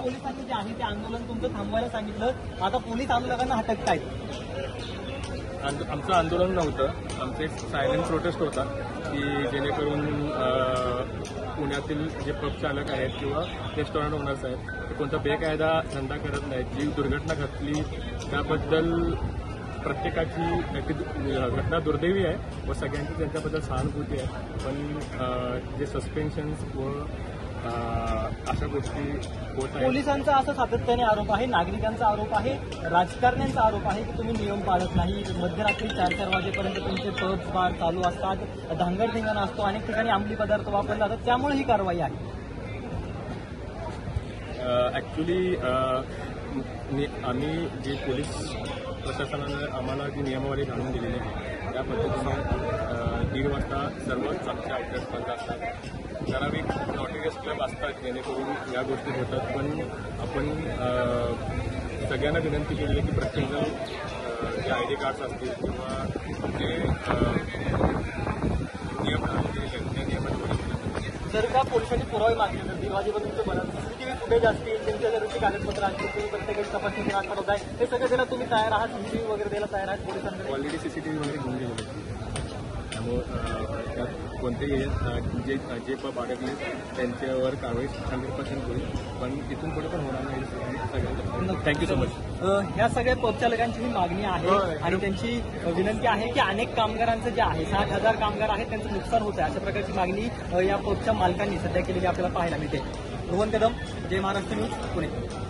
पोलिसांनी जे आहे ते आंदोलन तुमचं थांबवायला सांगितलं, आता पोलीस आंदोलकांना हटकतायत. आमचं आंदोलन नव्हतं, आमचं एक सायलेंट प्रोटेस्ट होता की जेणेकरून पुण्यातील जे पब चालक आहेत किंवा रेस्टॉरंट ओनर्स आहेत ते कोणता बेकायदा धंदा करत नाहीत. जी दुर्घटना घडली त्याबद्दल प्रत्येकाची घटना दुर्दैवी आहे व सगळ्यांची त्यांच्याबद्दल सहानुभूती आहे. पण जे सस्पेन्शन्स व अशा गोष्टी होत आहेत. पोलिसांचा असा सातत्याने आरोप आहे, नागरिकांचा आरोप आहे, राजकारण्यांचा आरोप आहे की तुम्ही नियम पाळत नाही. मध्यरात्री 4-4 वाजेपर्यंत तुमचे पब बार चालू असतात, धांगडधिंगाणा असतो, अनेक ठिकाणी अंमली पदार्थ वापरले जातात, त्यामुळे ही कारवाई आहे. ॲक्च्युली आम्ही जे पोलीस प्रशासनानं आम्हाला जी नियमावली घालून दिलेली आहे त्या पद्धतीने 1:30 वाजता सर्वच आमचे आउटलेट बंद असतात. ठराविक नॉटिरियस क्लब असतात जेणेकरून या गोष्टी होतात. पण आपण सगळ्यांना विनंती केली आहे की प्रत्येकजण जे ID कार्ड्स असतील किंवा जे नियम केलेले त्या नियमांमध्ये जर का पोलिसांनी पुरावे मागले तर 1:30 वाजेपर्यंत बघा CCTV फुटेज असतील, तुमच्या जरूरची कागदपत्र असतील, तुम्ही प्रत्येकाची तपासणी करत आहे, हे सगळं द्यायला तुम्ही तयार आहात? CCTV वगैरे द्यायला तयार आहात पोलिसांकडे? ऑलरेडी CCTV वगैरे घेऊन गेलेले आहेत. त्यामुळे त्यात कोणतेही जे पब अडकले त्यांच्यावर कारवाई 100% होईल. पण इथून पुढे पण होणार नाही. सगळ्यांना थँक्यू सो मच. ह्या सगळ्या पब चालकांची ही मागणी आहे आणि त्यांची विनंती आहे की अनेक कामगारांचं जे आहे 60,000 कामगार आहेत त्यांचं नुकसान होत आहे. अशा प्रकारची मागणी या पबच्या मालकांनी सध्या केलेली आपल्याला पाहायला मिळते. रोहन कदम, जय महाराष्ट्र न्यूज, पुणे.